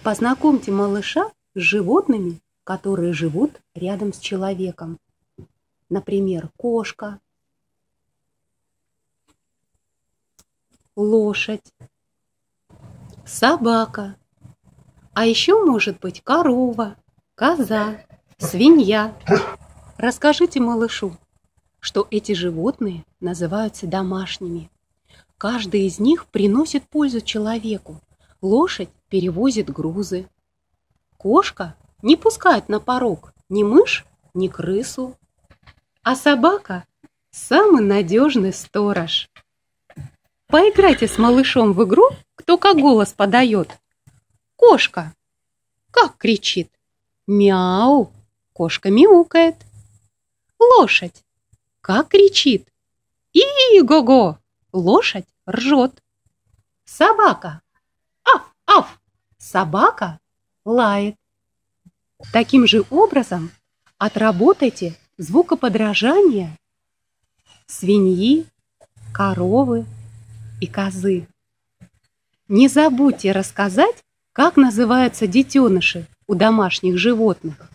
Познакомьте малыша с животными, которые живут рядом с человеком. Например, кошка, лошадь, собака, а еще может быть корова, коза, свинья. Расскажите малышу, что эти животные называются домашними. Каждый из них приносит пользу человеку. Лошадь перевозит грузы. Кошка не пускает на порог ни мышь, ни крысу. А собака – самый надежный сторож. Поиграйте с малышом в игру «Кто как голос подает». Кошка как кричит? Мяу! Кошка мяукает. Лошадь как кричит? И-го-го! Лошадь ржет. Собака аф-аф! Собака лает. Таким же образом отработайте звукоподражание свиньи, коровы и козы. Не забудьте рассказать, как называются детеныши у домашних животных.